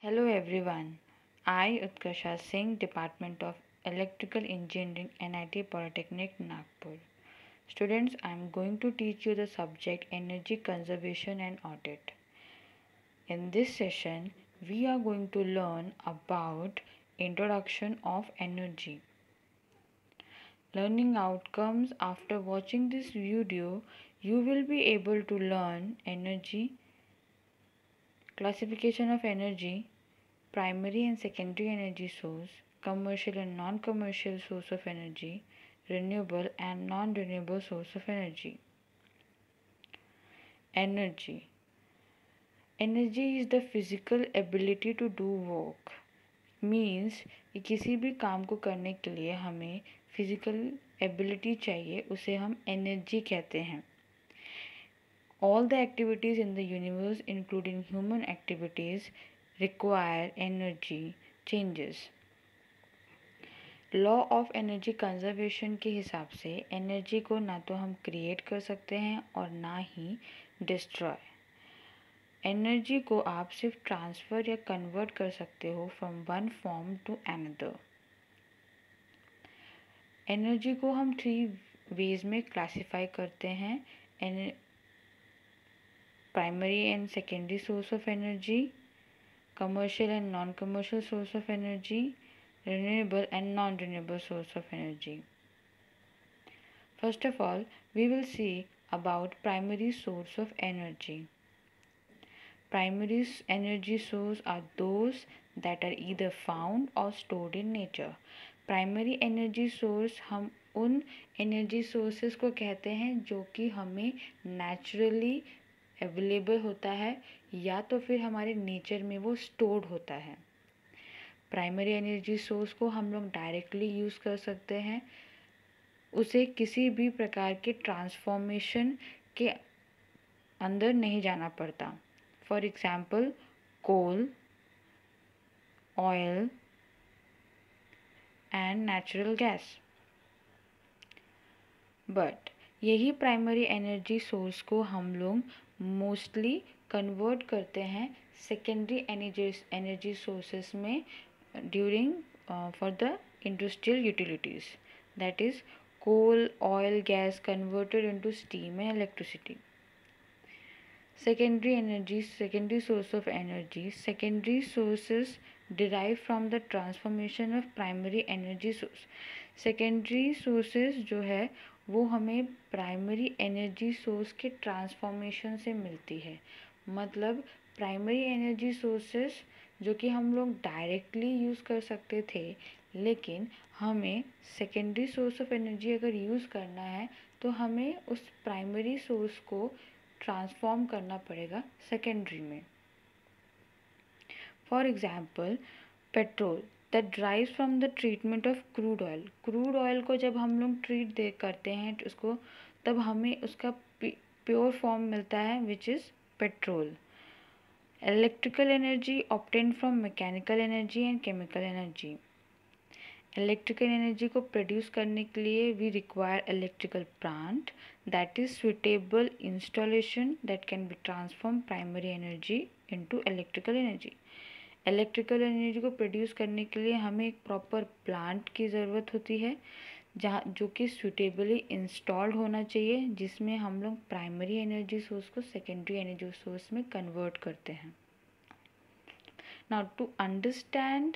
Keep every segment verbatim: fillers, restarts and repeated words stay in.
Hello everyone. I, Utkarsha Singh, Department of Electrical Engineering, N I T Polytechnic, Nagpur. Students, I am going to teach you the subject Energy Conservation and Audit. In this session, we are going to learn about Introduction of Energy. Learning outcomes. After watching this video, you will be able to learn energy, classification of energy, primary and secondary energy source, commercial and non-commercial source of energy, renewable and non-renewable source of energy. Energy. Energy is the physical ability to do work. Means कि किसी भी काम को करने के लिए हमें physical ability चाहिए, उसे हम एनर्जी कहते हैं. All the activities in the universe, including human activities, require energy changes. Law of energy conservation के हिसाब से एनर्जी को ना तो हम क्रिएट कर सकते हैं और ना ही डिस्ट्रॉय. एनर्जी को आप सिर्फ ट्रांसफ़र या कन्वर्ट कर सकते हो from one form to another. Energy को हम थ्री वेज में क्लासिफाई करते हैं. Primary and secondary source of energy, commercial and non-commercial source of energy, renewable and non-renewable source of energy. First of all, we will see about primary source of energy. Primary energy source are those that are either found or stored in nature. Primary energy source हम उन energy sources को कहते हैं जो कि हमें naturally available होता है या तो फिर हमारे नेचर में वो स्टोर्ड होता है. प्राइमरी एनर्जी सोर्स को हम लोग डायरेक्टली यूज़ कर सकते हैं. उसे किसी भी प्रकार के ट्रांसफॉर्मेशन के अंदर नहीं जाना पड़ता. For example coal, oil and natural gas. But यही प्राइमरी एनर्जी सोर्स को हम लोग मोस्टली कन्वर्ट करते हैं सेकेंडरी एनर्जी एनर्जी सोर्सेस में during for the industrial utilities. That is coal, oil, gas converted into steam and electricity. Secondary energy, secondary source of energy. Secondary sources derive from the transformation of primary energy source. Secondary sources जो है वो हमें primary energy source के transformation से मिलती है. मतलब primary energy sources जो कि हम लोग डायरेक्टली यूज़ कर सकते थे, लेकिन हमें सेकेंडरी सोर्स ऑफ एनर्जी अगर यूज़ करना है तो हमें उस प्राइमरी सोर्स को ट्रांसफॉर्म करना पड़ेगा सेकेंडरी में. For example petrol that drives from the treatment of crude oil. Crude oil को जब हम लोग ट्रीट दे करते हैं तो उसको तब हमें उसका प्योर फॉर्म मिलता है which is petrol. Electrical energy obtained from mechanical energy and chemical energy. Electrical energy को प्रोड्यूस करने के लिए we require electrical plant that is suitable installation that can be transform primary energy into electrical energy. Electrical energy को produce करने के लिए हमें एक प्रॉपर प्लांट की ज़रूरत होती है जहाँ जो कि सुटेबली इंस्टॉल्ड होना चाहिए, जिसमें हम लोग प्राइमरी एनर्जी सोर्स को सेकेंडरी एनर्जी सोर्स में कन्वर्ट करते हैं. Now to understand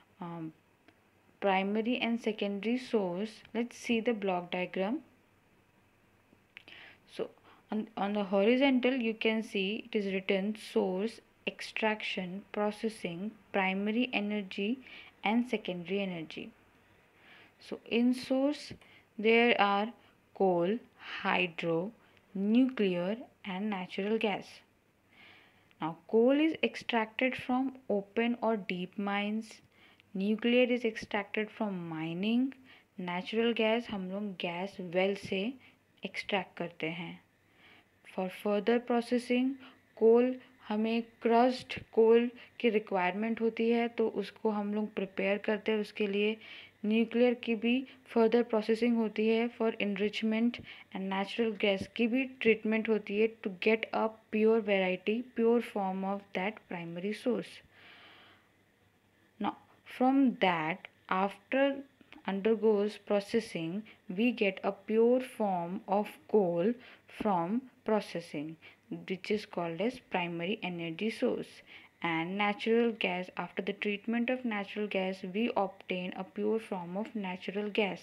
primary and secondary source, let's see the block diagram. So on, on the horizontal you can see it is written source, extraction, processing, primary energy and secondary energy. So in source there are coal, hydro, nuclear and natural gas. Now coal is extracted from open or deep mines. Nuclear is extracted from mining. Natural gas हम लोग gas well से extract करते हैं. For further processing कोल हमें crossed कोल की requirement होती है तो उसको हम लोग प्रिपेयर करते हैं. उसके लिए न्यूक्लियर की भी फर्दर प्रोसेसिंग होती है for enrichment and natural gas की भी ट्रीटमेंट होती है to get a pure variety, pure form of that primary source. Now, from that, after undergoes processing, we get a pure form of coal from processing, which is called as primary energy source. And natural gas, after the treatment of natural gas, we obtain a pure form of natural gas.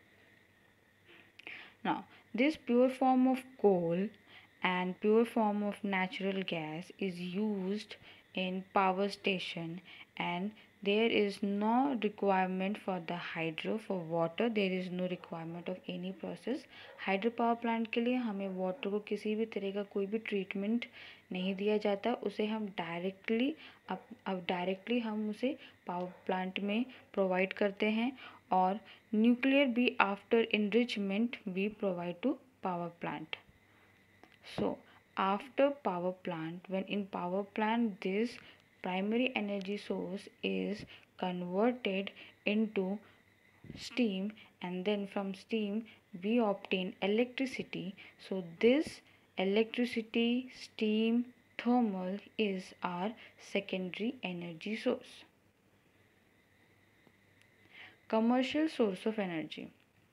Now, this pure form of coal and pure form of natural gas is used in power station, and there is no requirement for the hydro for water. There is no requirement of any process. Hydro power plant के लिए हमें water को किसी भी तरह का कोई भी ट्रीटमेंट नहीं दिया जाता, उसे हम डायरेक्टली अब अब डायरेक्टली हम उसे पावर प्लांट में प्रोवाइड करते हैं. और न्यूक्लियर भी after enrichment we provide to power plant. So after power plant, when in power plant, this primary energy source is converted into steam, and then from steam we obtain electricity. So this electricity, steam, thermal is our secondary energy source. Commercial source of energy.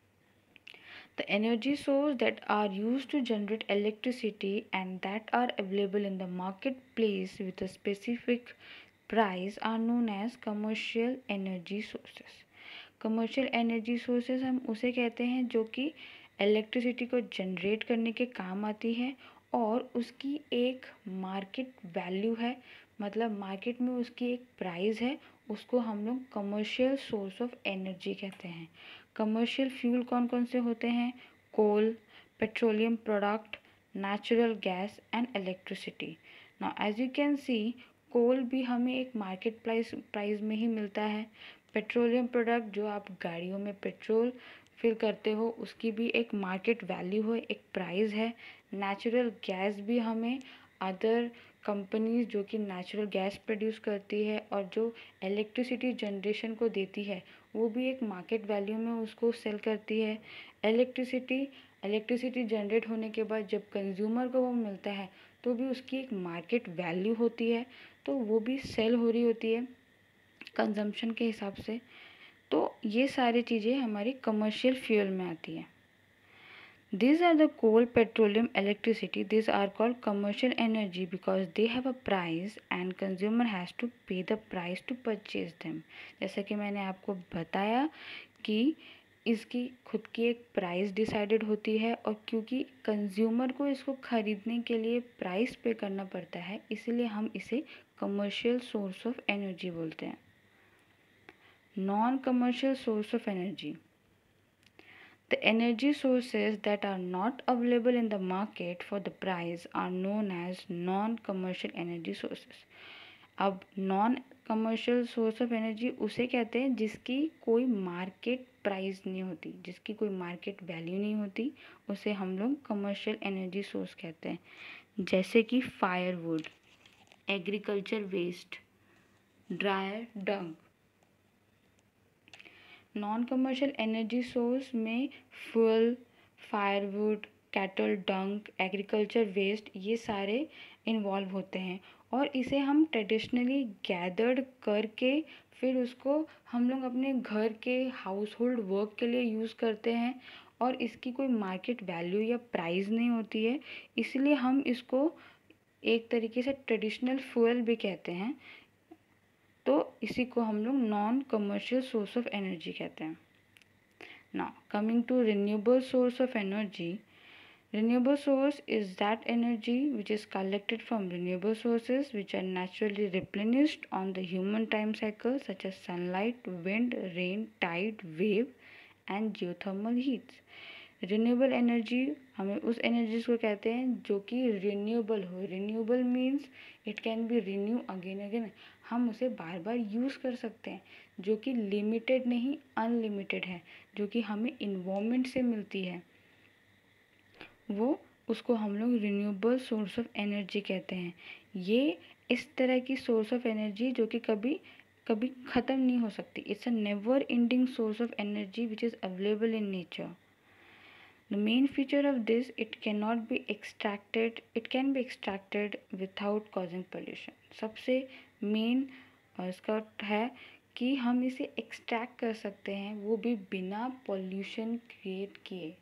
The energy sources that are used to generate electricity and that are available in the marketplace with a specific price are known as commercial energy sources. Commercial energy sources हम उसे कहते हैं जो कि electricity को generate करने के काम आती है और उसकी एक मार्केट वैल्यू है, मतलब मार्केट में उसकी एक प्राइस है, उसको हम लोग कमर्शियल सोर्स ऑफ एनर्जी कहते हैं. कमर्शियल फ्यूल कौन कौन से होते हैं? Coal, petroleum product, natural gas and electricity. Now as you can see, coal भी हमें एक मार्केट प्राइस प्राइस में ही मिलता है. पेट्रोलियम प्रोडक्ट जो आप गाड़ियों में पेट्रोल फिल करते हो उसकी भी एक मार्केट वैल्यू है, एक प्राइस है. नेचुरल गैस भी हमें अदर कंपनीज जो कि नेचुरल गैस प्रोड्यूस करती है और जो इलेक्ट्रिसिटी जनरेशन को देती है वो भी एक मार्केट वैल्यू में उसको सेल करती है. इलेक्ट्रिसिटी इलेक्ट्रिसिटी जनरेट होने के बाद जब कंज्यूमर को वो मिलता है तो भी उसकी एक मार्केट वैल्यू होती है, तो वो भी सेल हो रही होती है कंजम्पशन के हिसाब से. तो ये सारी चीज़ें हमारी कमर्शियल फ्यूल में आती हैं. These are the coal, petroleum, electricity. These are called commercial energy because they have a price and consumer has to pay the price to purchase them. जैसा कि मैंने आपको बताया कि इसकी खुद की एक प्राइस डिसाइडेड होती है और क्योंकि कंज्यूमर को इसको ख़रीदने के लिए प्राइस पे करना पड़ता है, इसलिए हम इसे कमर्शियल सोर्स ऑफ एनर्जी बोलते हैं. Non commercial source of energy. The energy sources that are not available in the market for the price are known as non-commercial energy sources. अब non commercial source of energy उसे कहते हैं जिसकी कोई market price नहीं होती, जिसकी कोई मार्केट वैल्यू नहीं होती, उसे हम लोग कमर्शियल एनर्जी सोर्स कहते हैं. जैसे कि firewood, agriculture waste, dry dung. Non commercial energy source में fuel, firewood, cattle dung, agriculture waste ये सारे इन्वॉल्व होते हैं और इसे हम ट्रेडिशनली गैदर्ड करके फिर उसको हम लोग अपने घर के हाउस होल्ड वर्क के लिए यूज़ करते हैं और इसकी कोई मार्केट वैल्यू या प्राइस नहीं होती है, इसलिए हम इसको एक तरीके से ट्रेडिशनल फ्यूल भी कहते हैं. तो इसी को हम लोग non commercial source of energy कहते हैं. Now coming to renewable source of energy. Renewable source is that energy which is collected from renewable sources which are naturally replenished on the human time cycle such as sunlight, wind, rain, tide, wave and geothermal heats. Renewable energy हमें उस energy को कहते हैं जो कि renewable हो. Renewable means it can be renew again again, हम उसे बार बार यूज़ कर सकते हैं, जो कि लिमिटेड नहीं अनलिमिटेड है, जो कि हमें इन्वायरमेंट से मिलती है, वो उसको हम लोग रिन्यूएबल सोर्स ऑफ एनर्जी कहते हैं. ये इस तरह की सोर्स ऑफ एनर्जी जो कि कभी कभी ख़त्म नहीं हो सकती. It's a never ending source of energy which is available in nature. The main feature of this, it cannot be extracted, it can be extracted without causing pollution. सबसे main इसका है कि हम इसे एक्सट्रैक्ट कर सकते हैं, वो भी बिना पॉल्यूशन क्रिएट किए।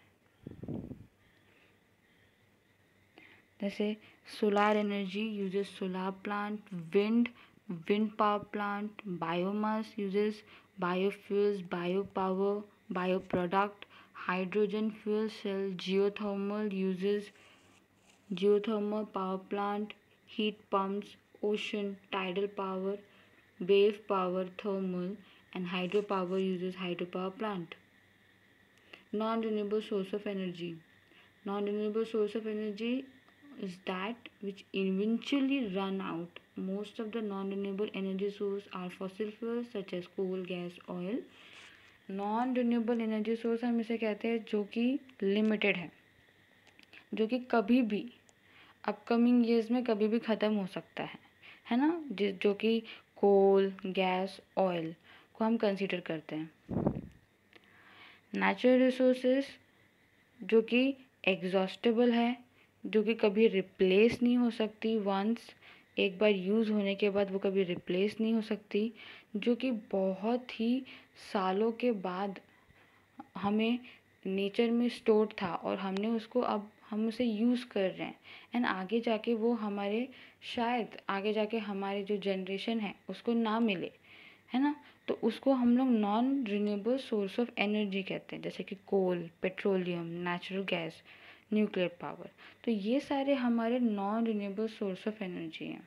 जैसे solar energy uses solar plant, wind wind power plant, biomass uses biofuels, bio power, bio product, hydrogen fuel cell, geothermal uses geothermal power plant, heat pumps, ocean, tidal power, wave power, thermal, and hydropower uses hydropower plant. Non-renewable source of energy. Non-renewable source of energy is that which eventually run out. Most of the non-renewable energy source are fossil fuels such as coal, gas, oil. Non renewable energy source हम इसे कहते हैं जो कि limited है, जो कि कभी भी अपकमिंग ईयर्स में कभी भी ख़त्म हो सकता है है ना, जिस जो कि कोल, गैस, ऑयल को हम कंसीडर करते हैं। नेचुरल रिसोर्सेज जो कि एग्जॉस्टेबल है, जो कि कभी रिप्लेस नहीं हो सकती, वंस एक बार यूज़ होने के बाद वो कभी रिप्लेस नहीं हो सकती, जो कि बहुत ही सालों के बाद हमें नेचर में स्टोर था और हमने उसको अब हम उसे यूज़ कर रहे हैं, एंड आगे जाके वो हमारे शायद आगे जाके हमारे जो जनरेशन है उसको ना मिले, है ना। तो उसको हम लोग non renewable source of energy कहते हैं, जैसे कि coal, petroleum, natural gas, nuclear power. तो ये सारे हमारे non renewable source of energy हैं।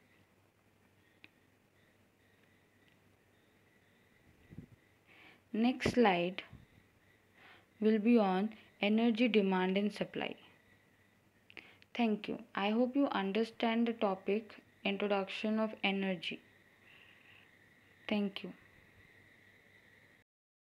Next slide will be on energy demand and supply. Thank you. I hope you understand the topic introduction of energy. Thank you.